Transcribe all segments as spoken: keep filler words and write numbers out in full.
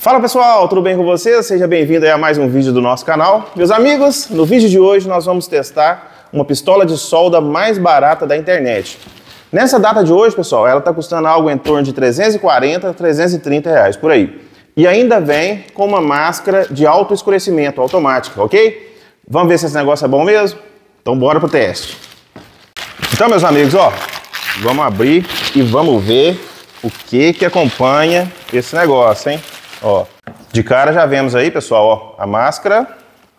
Fala pessoal, tudo bem com vocês? Seja bem-vindo a mais um vídeo do nosso canal. Meus amigos, no vídeo de hoje nós vamos testar uma pistola de solda mais barata da internet. Nessa data de hoje, pessoal, ela está custando algo em torno de trezentos e quarenta, trezentos e trinta reais, por aí. E ainda vem com uma máscara de auto escurecimento automática, ok? Vamos ver se esse negócio é bom mesmo? Então bora pro teste. Então, meus amigos, ó, vamos abrir e vamos ver o que que acompanha esse negócio, hein? Ó, de cara já vemos aí, pessoal, ó, a máscara.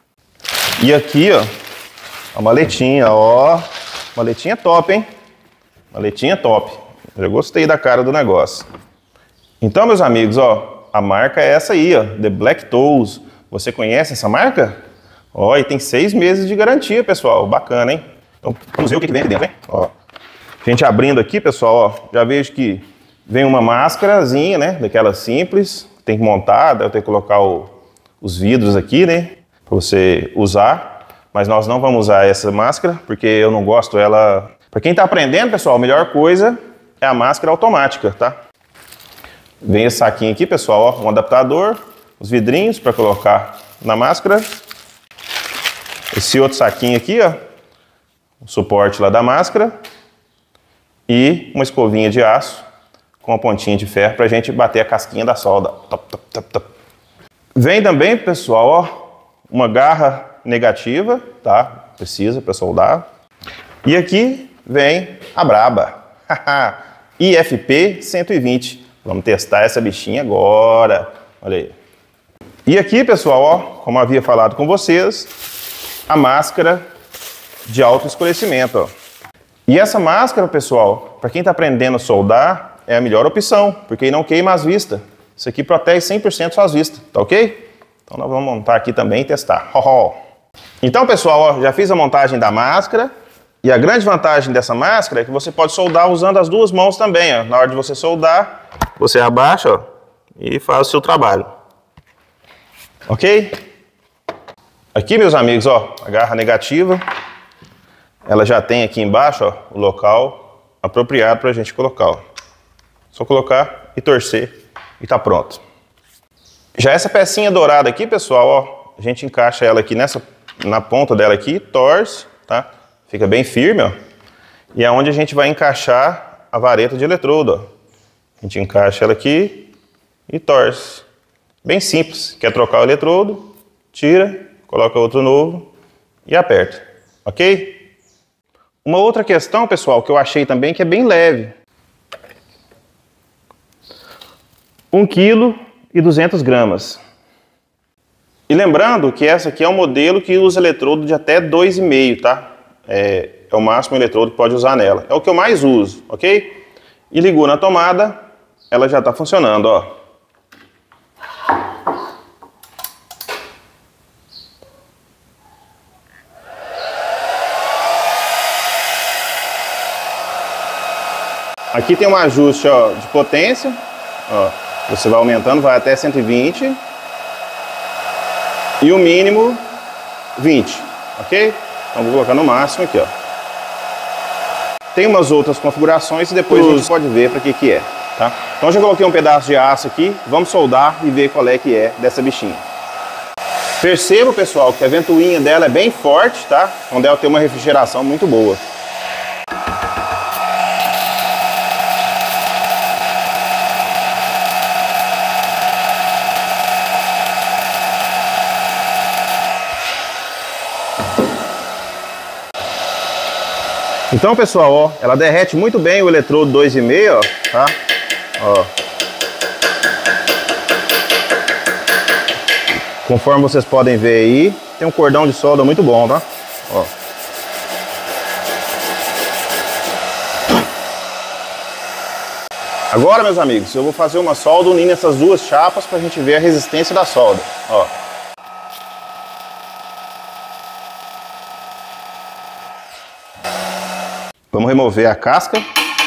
E aqui, ó, a maletinha, ó, maletinha top, hein? Maletinha top. Já gostei da cara do negócio. Então, meus amigos, ó, a marca é essa aí, ó, The Black Tools. Você conhece essa marca? Ó, e tem seis meses de garantia, pessoal. Bacana, hein? Então, vamos ver o que vem aqui dentro, hein? Ó, a gente abrindo aqui, pessoal, ó, já vejo que vem uma máscarazinha, né? Daquela simples. Tem que montar, deve ter que colocar o, os vidros aqui, né? Pra você usar. Mas nós não vamos usar essa máscara, porque eu não gosto ela... Pra quem tá aprendendo, pessoal, a melhor coisa é a máscara automática, tá? Vem esse saquinho aqui, pessoal, ó, um adaptador, os vidrinhos para colocar na máscara. Esse outro saquinho aqui, ó, o suporte lá da máscara. E uma escovinha de aço com a pontinha de ferro para a gente bater a casquinha da solda. Top, top, top, top. Vem também, pessoal, ó, uma garra negativa, tá? Precisa para soldar. E aqui vem a braba, I F P cento e vinte. Vamos testar essa bichinha agora. Olha aí. E aqui, pessoal, ó, como havia falado com vocês, a máscara de auto escurecimento, ó. E essa máscara, pessoal, para quem está aprendendo a soldar, é a melhor opção, porque não queima as vistas. Isso aqui protege cem por cento suas vistas, tá ok? Então nós vamos montar aqui também e testar. Ho, ho. Então, pessoal, ó, já fiz a montagem da máscara. E a grande vantagem dessa máscara é que você pode soldar usando as duas mãos também, ó. Na hora de você soldar, você abaixa, ó, e faz o seu trabalho. Ok? Aqui, meus amigos, ó, a garra negativa. Ela já tem aqui embaixo, ó, o local apropriado para a gente colocar, ó. Só colocar e torcer e tá pronto. Já essa pecinha dourada aqui, pessoal, ó, a gente encaixa ela aqui nessa, na ponta dela aqui, torce, tá? Fica bem firme, ó. E é onde a gente vai encaixar a vareta de eletrodo, ó. A gente encaixa ela aqui e torce. Bem simples. Quer trocar o eletrodo, tira, coloca outro novo e aperta. Ok? Uma outra questão, pessoal, que eu achei também que é bem leve. um quilo e duzentas gramas. E lembrando que essa aqui é um modelo que usa eletrodo de até dois e meio, tá? É, é o máximo eletrodo que pode usar nela. É o que eu mais uso, ok? E ligou na tomada, ela já está funcionando, ó. Aqui tem um ajuste, ó, de potência, ó. Você vai aumentando, vai até cento e vinte. E o mínimo, vinte, ok? Então vou colocar no máximo aqui, ó. Tem umas outras configurações e depois a gente pode ver para que que é, tá? Então já coloquei um pedaço de aço aqui, vamos soldar e ver qual é que é dessa bichinha. Perceba, pessoal, que a ventoinha dela é bem forte, tá? Então deve ter uma refrigeração muito boa. Então, pessoal, ó, ela derrete muito bem o eletrodo dois e meio, ó, tá? Ó. Conforme vocês podem ver aí, tem um cordão de solda muito bom, tá? Ó. Agora, meus amigos, eu vou fazer uma solda unindo essas duas chapas pra gente ver a resistência da solda, ó. Vamos remover a casca.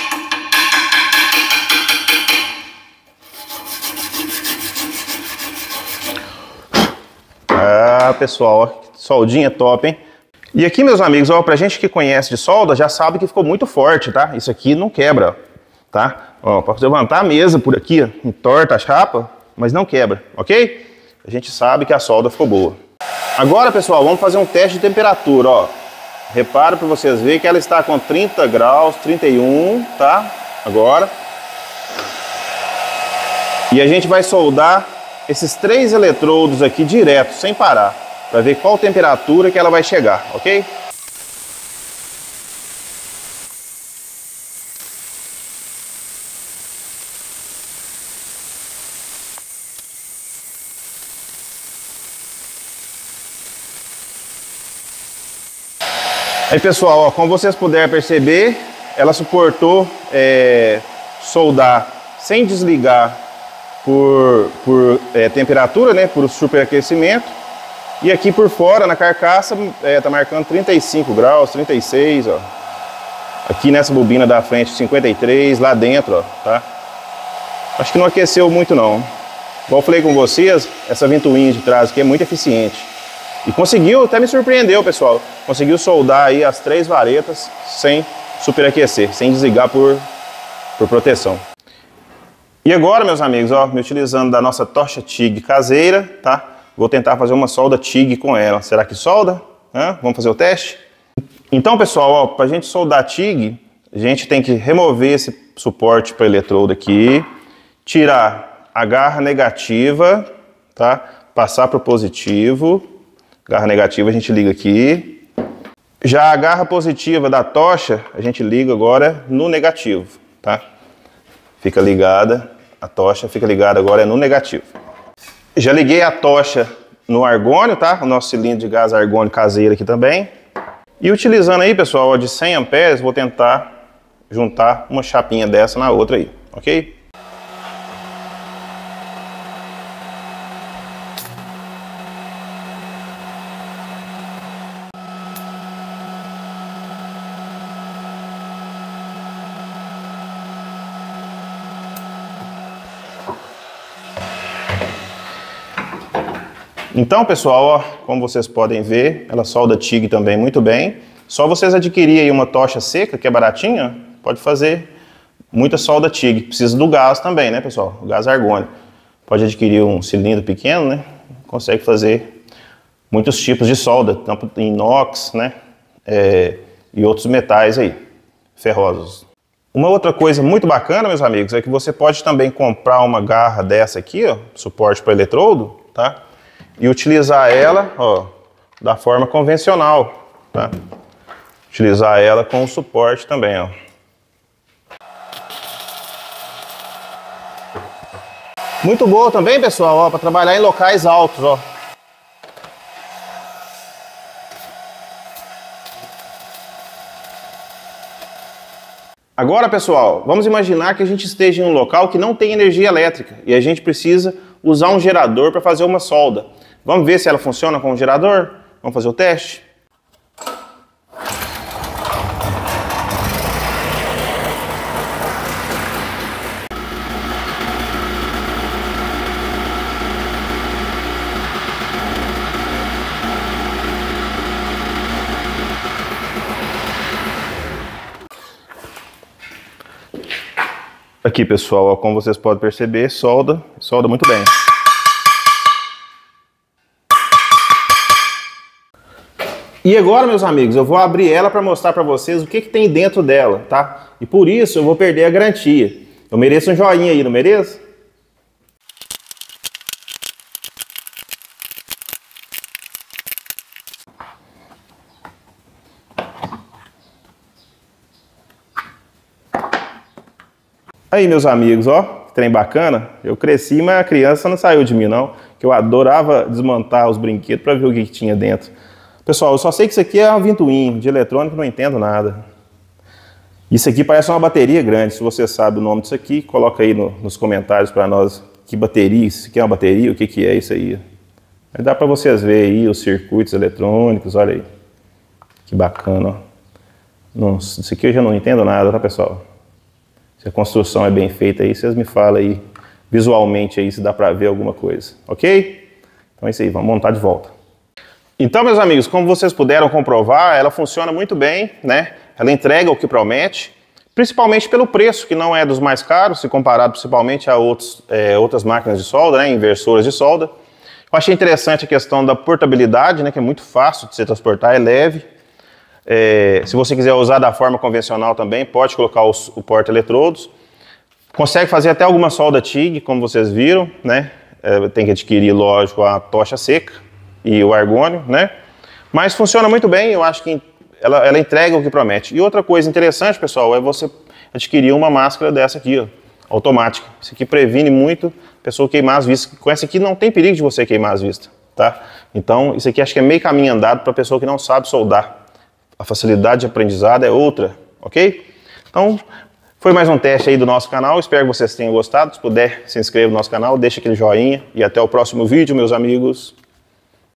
Ah, pessoal, ó, soldinha top, hein? E aqui, meus amigos, ó, pra gente que conhece de solda, já sabe que ficou muito forte, tá? Isso aqui não quebra, tá? Ó, para levantar a mesa por aqui, ó, entorta a chapa, mas não quebra, ok? A gente sabe que a solda ficou boa. Agora, pessoal, vamos fazer um teste de temperatura, ó. Repara para vocês verem que ela está com trinta graus, trinta e um, tá? Agora. E a gente vai soldar esses três eletrodos aqui direto, sem parar, para ver qual temperatura que ela vai chegar, ok? Aí, pessoal, ó, como vocês puderem perceber, ela suportou é, soldar sem desligar por, por é, temperatura, né, por superaquecimento. E aqui por fora, na carcaça, é, tá marcando trinta e cinco graus, trinta e seis, ó. Aqui nessa bobina da frente, cinquenta e três, lá dentro, ó, tá? Acho que não aqueceu muito, não. Igual eu falei com vocês, essa ventoinha de trás aqui é muito eficiente. E conseguiu, até me surpreendeu, pessoal. Conseguiu soldar aí as três varetas sem superaquecer, sem desligar por, por proteção. E agora, meus amigos, ó, me utilizando da nossa tocha T I G caseira, tá? Vou tentar fazer uma solda T I G com ela. Será que solda? Hã? Vamos fazer o teste? Então, pessoal, ó, pra gente soldar T I G, a gente tem que remover esse suporte para eletrodo aqui, tirar a garra negativa, tá? Passar para o positivo. Garra negativa a gente liga aqui. Já a garra positiva da tocha, a gente liga agora no negativo, tá? Fica ligada, a tocha fica ligada agora no negativo. Já liguei a tocha no argônio, tá? O nosso cilindro de gás argônio caseiro aqui também. E utilizando aí, pessoal, ó, de cem amperes, vou tentar juntar uma chapinha dessa na outra aí, ok? Então, pessoal, ó, como vocês podem ver, ela solda T I G também muito bem. Só vocês adquirirem aí uma tocha seca, que é baratinha, pode fazer muita solda T I G. Precisa do gás também, né, pessoal? O gás argônio. Pode adquirir um cilindro pequeno, né? Consegue fazer muitos tipos de solda, tanto em inox, né? É, e outros metais aí, ferrosos. Uma outra coisa muito bacana, meus amigos, é que você pode também comprar uma garra dessa aqui, ó, suporte para eletrodo, tá? E utilizar ela, ó, da forma convencional, tá? Utilizar ela com o suporte também, ó. Muito boa também, pessoal, ó, para trabalhar em locais altos, ó. Agora, pessoal, vamos imaginar que a gente esteja em um local que não tem energia elétrica e a gente precisa usar um gerador para fazer uma solda. Vamos ver se ela funciona com o gerador? Vamos fazer o teste? Aqui, pessoal, ó, como vocês podem perceber, solda, solda muito bem. E agora, meus amigos, eu vou abrir ela para mostrar para vocês o que, que tem dentro dela, tá? E por isso eu vou perder a garantia. Eu mereço um joinha aí, não mereço? Aí, meus amigos, ó, que trem bacana. Eu cresci, mas a criança não saiu de mim, não. Que eu adorava desmontar os brinquedos para ver o que, que tinha dentro. Pessoal, eu só sei que isso aqui é uma ventoinha, de eletrônico não entendo nada. Isso aqui parece uma bateria grande, se você sabe o nome disso aqui, coloca aí no, nos comentários para nós que bateria, isso aqui é uma bateria, o que, que é isso aí. Aí dá para vocês verem aí os circuitos eletrônicos, olha aí. Que bacana, ó. Nossa, isso aqui eu já não entendo nada, tá, pessoal? Se a construção é bem feita aí, vocês me falam aí visualmente aí se dá para ver alguma coisa, ok? Então é isso aí, vamos montar de volta. Então, meus amigos, como vocês puderam comprovar, ela funciona muito bem, né? Ela entrega o que promete. principalmente pelo preço, que não é dos mais caros, se comparado principalmente a outros, é, outras máquinas de solda, né, inversoras de solda. Eu achei interessante a questão da portabilidade, né, que é muito fácil de se transportar, é leve. É, se você quiser usar da forma convencional também, pode colocar os, o porta-eletrodos. Consegue fazer até alguma solda T I G, como vocês viram, né? É, tem que adquirir, lógico, a tocha seca e o argônio, né? Mas funciona muito bem, eu acho que ela, ela entrega o que promete. E outra coisa interessante, pessoal, é você adquirir uma máscara dessa aqui, ó, automática. Isso aqui previne muito a pessoa queimar as vistas. Com essa aqui não tem perigo de você queimar as vistas, tá? Então, isso aqui acho que é meio caminho andado para a pessoa que não sabe soldar. A facilidade de aprendizado é outra, ok? Então, foi mais um teste aí do nosso canal, espero que vocês tenham gostado. Se puder, se inscreva no nosso canal, deixa aquele joinha e até o próximo vídeo, meus amigos.